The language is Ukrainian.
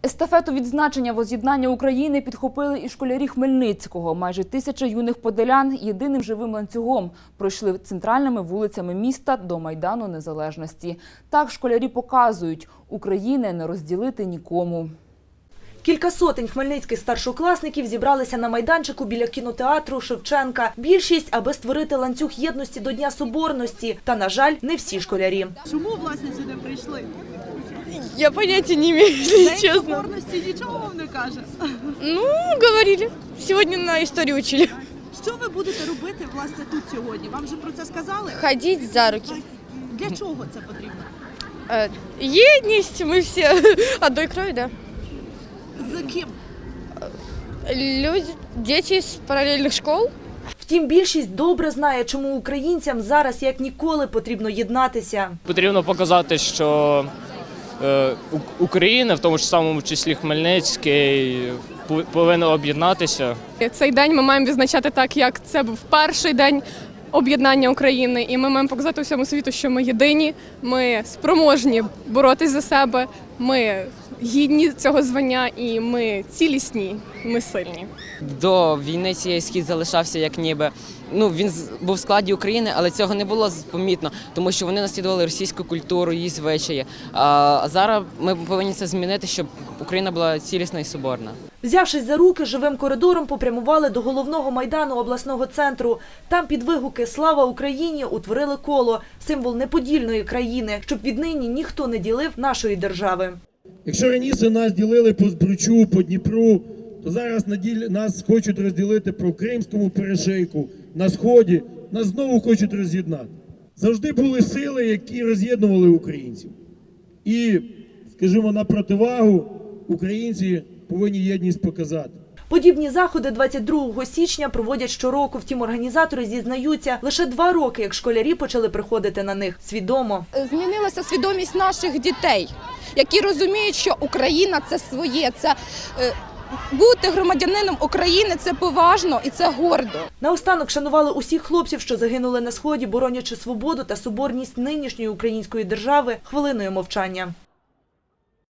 Естафету відзначення воз'єднання України підхопили і школярі Хмельницького. Майже 1000 юних подолян єдиним живим ланцюгом пройшли центральними вулицями міста до Майдану Незалежності. Так школярі показують – України не розділити нікому. Кілька сотень хмельницьких старшокласників зібралися на майданчику біля кінотеатру Шевченка. Більшість, аби створити ланцюг єдності до Дня Соборності. Та, на жаль, не всі школярі. Чому, власне, сюди прийшли? Я поняття не имею, если День честно. Соборності нічого вам не каже? Ну, говорили. Сегодня на истории учили. Що ви будете робити, власне, тут сьогодні? Вам вже про це сказали? Ходить за руки. Для чого це потрібно? Едность, мы все одной крови, да. З ким? Люди, дети из параллельных школ. Втім, більшість добре знає, чому українцям зараз як ніколи потрібно єднатися. Потрібно показати, що Україна, в тому ж самому числі Хмельницький, повинна об'єднатися. Цей день ми маємо відзначати так, як це був перший день об'єднання України. І ми маємо показати всьому світу, що ми єдині, ми спроможні боротись за себе, ми гідні цього звання і ми цілісні, ми сильні. До війни цієї схід залишався як ніби, він був в складі України, але цього не було помітно, тому що вони наслідували російську культуру, її звичаї. А зараз ми повинні це змінити, щоб Україна була цілісна і соборна. Взявшись за руки, живим коридором попрямували до головного майдану обласного центру. Там під вигуки «Слава Україні» утворили коло – символ неподільної країни, щоб віднині ніхто не ділив нашої держави. Якщо раніше нас ділили по Збручу, по Дніпру, то зараз нас хочуть розділити по Кримському перешийку, на Сході, нас знову хочуть роз'єднати. Завжди були сили, які роз'єднували українців. І, скажімо, на противагу українці повинні єдність показати. Подібні заходи 22 січня проводять щороку. Втім, організатори зізнаються, лише 2 роки, як школярі почали приходити на них свідомо. Змінилася свідомість наших дітей, які розуміють, що Україна – це своє, це бути громадянином України – це поважно і це гордо. Наостанок шанували усіх хлопців, що загинули на Сході, боронячи свободу та соборність нинішньої української держави, хвилиною мовчання.